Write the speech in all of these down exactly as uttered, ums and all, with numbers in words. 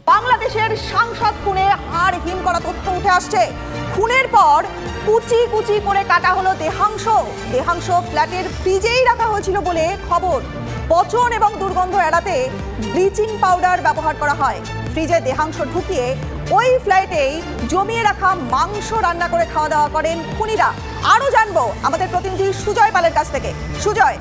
বাংলাদেশের সাংসদ খুনে হাড় হিম করা তথ্য উঠে আসছে। খুনের পর কুচি কুচি করে কাটা হলো দেহাংশ। দেহাংশ ফ্ল্যাটের ফ্রিজেই রাখা হয়েছিল বলে খবর। পচন এবং দুর্গন্ধ এড়াতে ব্লিচিং পাউডার ব্যবহার করা হয়। ফ্রিজে দেহাংশ ঢুকিয়ে ওই ফ্ল্যাটেই জমিয়ে রাখা মাংস রান্না করে খাওয়া দাওয়া করেন খুনিরা। আরো জানবো আমাদের প্রতিনিধি সুজয় পালের কাছ থেকে। সুজয়,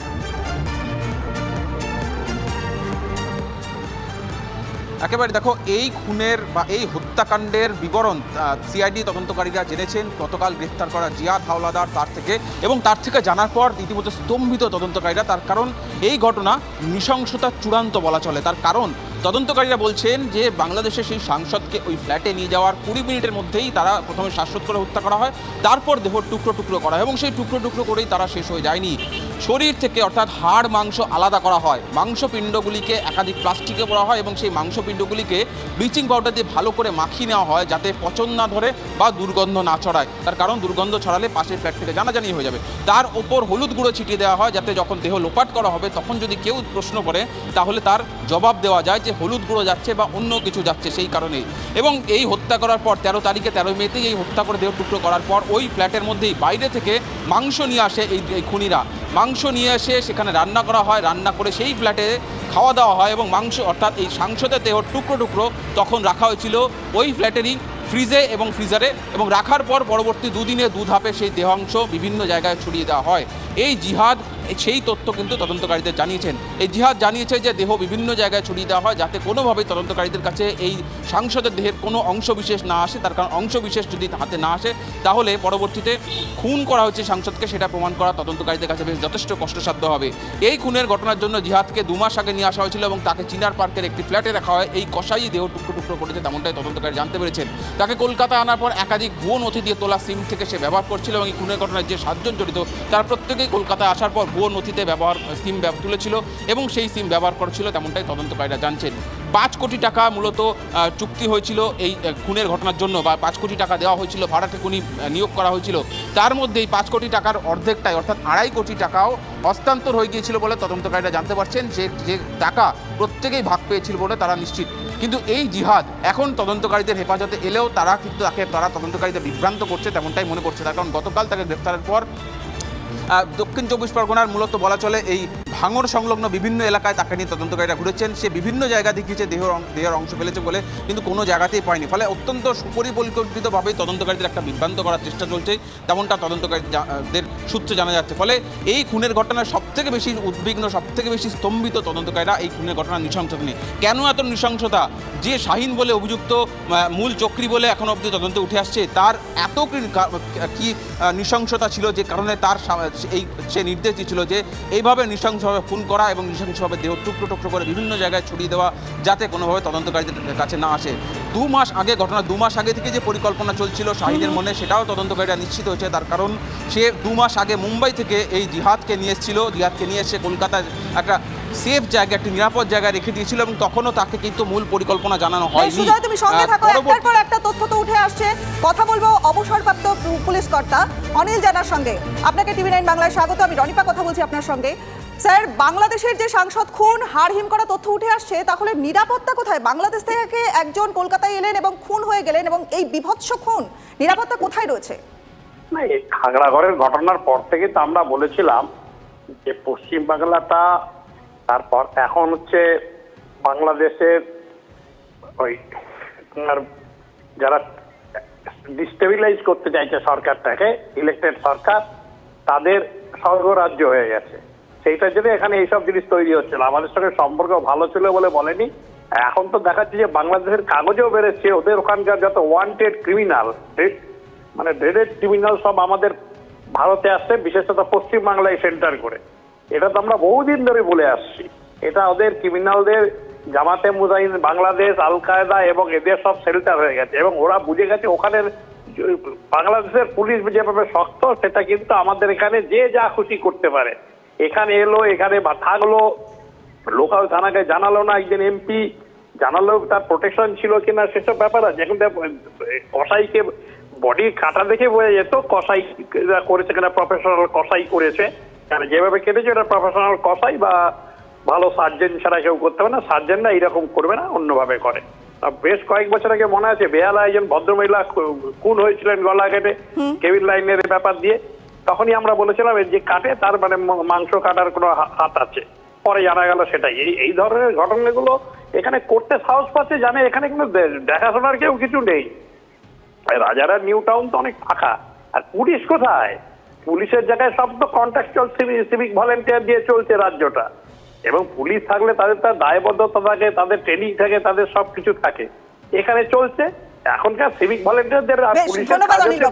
একেবারে দেখো, এই খুনের বা এই হত্যাকাণ্ডের বিবরণ সিআইডি তদন্তকারীরা জেনেছেন গতকাল গ্রেফতার করা জিয়াদ হাওলাদার তার থেকে, এবং তার থেকে জানার পর রীতিমতো স্তম্ভিত তদন্তকারীরা। তার কারণ এই ঘটনা নৃশংসতার চূড়ান্ত বলা চলে। তার কারণ তদন্তকারীরা বলছেন যে বাংলাদেশের সেই সাংসদকে ওই ফ্ল্যাটে নিয়ে যাওয়ার কুড়ি মিনিটের মধ্যেই তারা প্রথমে শ্বাসরোধ করে হত্যা করা হয়, তারপর দেহ টুকরো টুকরো করা হয়, এবং সেই টুকরো টুকরো করেই তারা শেষ হয়ে যায়নি। শরীর থেকে অর্থাৎ হাড় মাংস আলাদা করা হয়, মাংসপিণ্ডগুলিকে একাধিক প্লাস্টিকে পড়া হয় এবং সেই মাংসপিণ্ডগুলিকে ব্লিচিং পাউডার দিয়ে ভালো করে মাখিয়ে নেওয়া হয় যাতে পচন না ধরে বা দুর্গন্ধ না ছড়ায়। তার কারণ দুর্গন্ধ ছড়ালে পাশের ফ্ল্যাট থেকে জানাজানি হয়ে যাবে। তার ওপর হলুদ গুঁড়ো ছিটিয়ে দেওয়া হয় যাতে যখন দেহ লোপাট করা হবে তখন যদি কেউ প্রশ্ন করে তাহলে তার জবাব দেওয়া যায় যে হলুদ গুঁড়ো যাচ্ছে বা অন্য কিছু যাচ্ছে সেই কারণেই। এবং এই হত্যা করার পর তেরো তারিখে তেরো মেতেই এই হত্যা করে দেহ টুকরো করার পর ওই ফ্ল্যাটের মধ্যেই বাইরে থেকে মাংস নিয়ে আসে এই খুনিরা। মাংস নিয়ে এসে সেখানে রান্না করা হয়, রান্না করে সেই ফ্ল্যাটে খাওয়া দাওয়া হয়, এবং মাংস অর্থাৎ এই সাংসদের দেহ টুকরো টুকরো তখন রাখা হয়েছিল ওই ফ্ল্যাটেরই ফ্রিজে এবং ফ্রিজারে, এবং রাখার পর পরবর্তী দুদিনে দু ধাপে সেই দেহাংশ বিভিন্ন জায়গায় ছড়িয়ে দেওয়া হয়। এই জিহাদ সেই তথ্য কিন্তু তদন্তকারীদের জানিয়েছেন। এই জিহাদ জানিয়েছে যে দেহ বিভিন্ন জায়গায় ছড়িয়ে দেওয়া হয় যাতে কোনোভাবেই তদন্তকারীদের কাছে এই সাংসদের দেহের কোনো অংশ বিশেষ না আসে। তার কারণ অংশ বিশেষ যদি হাতে না আসে তাহলে পরবর্তীতে খুন করা হচ্ছে সাংসদকে সেটা প্রমাণ করা তদন্তকারীদের কাছে বেশ যথেষ্ট কষ্টসাধ্য হবে। এই খুনের ঘটনার জন্য জিহাদকে দু মাস আগে নিয়ে আসা হয়েছিল এবং তাকে চিনার পার্কের একটি ফ্ল্যাটে রাখা হয়। এই কসাই দেহ টুকরো টুকরো করেছে তেমনটাই তদন্তকারী জানতে পেরেছেন। তাকে কলকাতায় আনার পর একাধিক ভুয়ো নথি দিয়ে তোলা সিম থেকে সে ব্যবহার করছিল, এবং এই খুনের ঘটনায় যে সাতজন জড়িত তারা প্রত্যেকেই কলকাতায় আসার পর ভুয়ো নথিতে ব্যবহার সিম তুলেছিল এবং সেই সিম ব্যবহার করছিল তেমনটাই তদন্তকারীরা জানছেন। পাঁচ কোটি টাকা মূলত চুক্তি হয়েছিল এই খুনের ঘটনার জন্য, বা পাঁচ কোটি টাকা দেওয়া হয়েছিল, ভাড়াটে খুনি নিয়োগ করা হয়েছিল। তার মধ্যে এই পাঁচ কোটি টাকার অর্ধেকটাই অর্থাৎ আড়াই কোটি টাকাও হস্তান্তর হয়ে গিয়েছিল বলে তদন্তকারীরা জানতে পারছেন। যে যে টাকা প্রত্যেকেই ভাগ পেয়েছিল বলে তারা নিশ্চিত। কিন্তু এই জিহাদ এখন তদন্তকারীদের হেফাজতে এলেও তারা কিন্তু তাকে তারা তদন্তকারীদের বিভ্রান্ত করছে তেমনটাই মনে করছে। তার কারণ গতকাল তাকে গ্রেফতারের পর দক্ষিণ চব্বিশ পরগনার মূলত বলা চলে এই ভাঙড় সংলগ্ন বিভিন্ন এলাকায় তাকে নিয়ে তদন্তকারীরা ঘুরেছেন। সে বিভিন্ন জায়গা দেখিয়েছে দেহ দেহের অংশ ফেলেছে বলে, কিন্তু কোনো জায়গাতেই পায়নি। ফলে অত্যন্ত সুপরিকল্পিতভাবেই তদন্তকারীদের একটা বিভ্রান্ত করার চেষ্টা চলছে তেমনটা তদন্তকারীদের সূত্রে জানা যাচ্ছে। ফলে এই খুনের ঘটনার সবথেকে বেশি উদ্বিগ্ন, সবথেকে বেশি স্তম্ভিত তদন্তকারীরা এই খুনের ঘটনার নৃশংসতা নিয়ে। কেন এত নৃশংসতা? যে শাহিন বলে অভিযুক্ত মূল চক্রী বলে এখন অবধি তদন্তে উঠে আসছে, তার এত কি নৃশংসতা ছিল যে কারণে তার এই সে নির্দেশ দিয়েছিল যে এইভাবে নৃশংসভাবে খুন করা এবং নৃশংসভাবে দেহ টুকরো টুকরো করে বিভিন্ন জায়গায় ছড়িয়ে দেওয়া যাতে কোনোভাবে তদন্তকারীদের কাছে না আসে। দু মাস আগে ঘটনা দু মাস আগে থেকে যে পরিকল্পনা চলছিল শাহিদের মনে, সেটাও তদন্তকারীরা নিশ্চিত হয়েছে। তার কারণ সে দু মাস আগে মুম্বাই থেকে এই জিহাদকে নিয়ে এসেছিল, জিহাদকে নিয়ে এসে কলকাতায় একটা সেফ জায়গা, একটি নিরাপদ জায়গায় রেখে দিয়েছিল, এবং তখনও তাকে কিন্তু মূল পরিকল্পনা জানানো হয়নি। সুজয়, তুমি সঙ্গে থাকো, একটার পর একটা তথ্য তো উঠে আসছে। কথা বলবো অবসরপ্রাপ্ত পুলিশ কর্তা অনিল জানার সঙ্গে। আপনাকে টিভি নাইন বাংলায় স্বাগত। আমি রনিপা কথা বলছি আপনার সঙ্গে। স্যার, বাংলাদেশের যে সাংসদ খুন হাড় হিম করা তথ্য উঠে আসছে, তাহলে নিরাপত্তা কোথায়? বাংলাদেশ থেকে একজন কলকাতায় এলেন এবং খুন হয়ে গেলেন, এবং এই বিভৎস খুন, নিরাপত্তা কোথায় রয়েছে? না, এই খাগড়াগড়ের ঘটনার পর থেকে তো আমরা বলেছিলাম যে পশ্চিম বাংলাটা, তারপর এখন হচ্ছে বাংলাদেশের ওই যারা ডিস্টেবিলাইজ করতে চাইছে সরকারটাকে, ইলেক্টেড সরকার, তাদের স্বর্গরাজ্য হয়ে গেছে। সেইটার জন্য এখানে এইসব জিনিস তৈরি হচ্ছিল। আমাদের সঙ্গে সম্পর্ক ভালো ছিল বলে বলেনি। এখন তো দেখাচ্ছে যে বাংলাদেশের কাগজেও বেড়েছে ওদের ওখানকার যত ওয়ান্টেড ক্রিমিনাল, মানে ড্রেডেড ক্রিমিনাল সব আমাদের ভারতে আসছে, বিশেষত পশ্চিম বাংলায় সেন্টার করে। এটা তো আমরা বহুদিন ধরে বলে আসছি। এটা ওদের ক্রিমিনালদের জামাতে মুজাহিদ, বাংলাদেশ, আল কায়দা এবং এদের সব সেল্টার হয়ে গেছে, এবং ওরা বুঝে গেছে ওখানের বাংলাদেশের পুলিশ যেভাবে শক্ত, সেটা কিন্তু আমাদের এখানে যে যা খুশি করতে পারে। এখানে এলো, এখানে থাকলো, লোকাল থানাকে জানালো না, একজন এমপি জানালো, তার প্রোটেকশন ছিল কিনা সেসব ব্যাপার আছে। এখন কসাইকে বডি কাটা দেখে বোঝা যেত কসাই করেছে কিনা, প্রফেশনাল কসাই করেছে। যেভাবে কেটেছে এটা প্রফেশনাল কসাই বা ভালো সার্জেন ছাড়া কেউ করতে হবে না। সার্জেনরা এইরকম করবে না, অন্যভাবে করে। বেশ কয়েক বছর আগে মনে আছে বেহালা একজন ভদ্রমহিলা খুন হয়েছিলেন গলা কেটে কেবিল লাইনের ব্যাপার দিয়ে, তখনই আমরা বলেছিলাম যে কাটে তার মানে মাংস কাটার কোনো হাত আছে, পরে জানা গেল সেটাই। এই এই ধরনের ঘটনাগুলো এখানে করতে সাহস পাচ্ছে, জানে এখানে কিন্তু দেখাশোনার কেউ কিছু নেই। রাজারা নিউ টাউন তো অনেক ফাঁকা, আর পুলিশ কোথায়? পুলিশের জায়গায় সব তো কন্ট্রাকচুয়াল সিভিক ভলেন্টিয়ার দিয়ে চলছে রাজ্যটা, এবং পুলিশ থাকলে তাদের তার দায়বদ্ধতা থাকে, তাদের ট্রেনিং থাকে, তাদের সবকিছু থাকে। এখানে চলছে এখনকার সিভিক ভলেন্টিয়ারদের আর পুলিশের।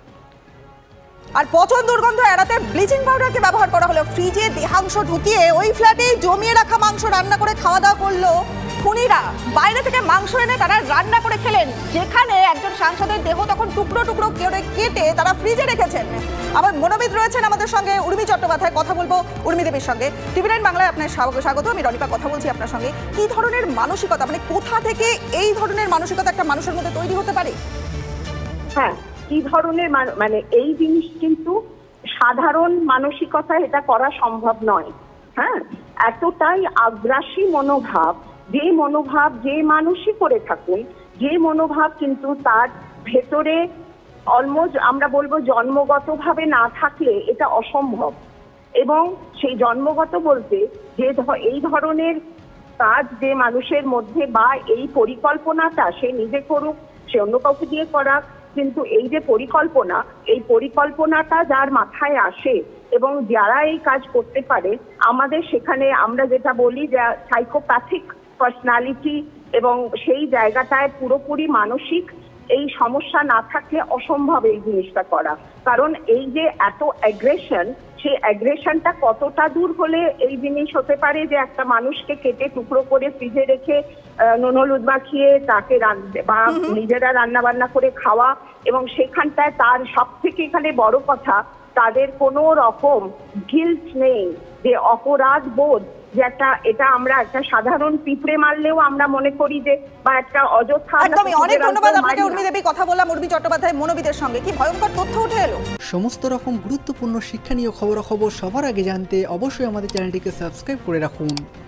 আর পচন দুর্গন্ধ এড়াতে ব্লিচিং পাউডারকে ব্যবহার করা হলো। ফ্রিজে দেহাংশ ঢুকিয়ে ওই ফ্ল্যাটে জমিয়ে রাখা মাংস রান্না করে খাওয়া দাওয়া করলো খুনিরা। বাইরে থেকে মাংস এনে তারা রান্না করে খেলেন, যেখানে একজন সাংসদের দেহ তখন টুকরো টুকরো করে কেটে তারা ফ্রিজে রেখেছেন। আবার মনোবিদ রয়েছেন আমাদের সঙ্গে, উর্মি চট্টোপাধ্যায়, কথা বলবো উর্মি দেবীর সঙ্গে। টিভি নাইন বাংলায় আপনার স্বাগত। আমি রনিপা কথা বলছি আপনার সঙ্গে। কি ধরনের মানসিকতা, মানে কোথা থেকে এই ধরনের মানসিকতা একটা মানুষের মধ্যে তৈরি হতে পারে? হ্যাঁ, কি ধরনের মানে এই জিনিস কিন্তু সাধারণ মানসিকতা এটা করা সম্ভব নয়। হ্যাঁ, এতটাই আগ্রাসী মনোভাব, যে মনোভাব যে মানুষই করে থাকুন, যে মনোভাব কিন্তু তার ভেতরে অলমোস্ট আমরা বলবো জন্মগতভাবে না থাকলে এটা অসম্ভব। এবং সেই জন্মগত বলতে যে এই ধরনের কাজ যে মানুষের মধ্যে বা এই পরিকল্পনাটা সে নিজে করুক, সে অন্য কাউকে দিয়ে করাক, কিন্তু এই যে পরিকল্পনা, এই পরিকল্পনাটা যার মাথায় আসে এবং যারা এই কাজ করতে পারে, আমাদের সেখানে আমরা যেটা বলি যে সাইকোপ্যাথিক পার্সোনালিটি, এবং সেই জায়গাটায় পুরোপুরি মানসিক এই সমস্যা না থাকলে অসম্ভব এই জিনিসটা করা। কারণ এই যে এত অ্যাগ্রেশন, সেই অ্যাগ্রেশনটা কতটা দূর হলে এই জিনিস হতে পারে যে একটা মানুষকে কেটে টুকরো করে ফ্রিজে রেখে নুন হলুদ মাখিয়ে তাকে বা নিজেরা রান্না বান্না করে খাওয়া, এবং সেখানটায় তার সব থেকে এখানে বড় কথা তাদের কোনো রকম গিল্ট নেই, যে অপরাধ বোধ, যে একটা এটা আমরা একটা সাধারণ পিঁপড়ে মারলেও আমরা মনে করি যে বা একটা অযথা। একদমই, অনেক ধন্যবাদ আপনাকে উর্মি দেবী। কথা বললাম উর্মি চট্টোপাধ্যায় মনোবিদের সঙ্গে। কি ভয়ঙ্কর তথ্য উঠে এলো। সমস্ত রকম গুরুত্বপূর্ণ শিক্ষণীয় খবরাখবর সবার আগে জানতে অবশ্যই আমাদের চ্যানেলটিকে সাবস্ক্রাইব করে রাখুন।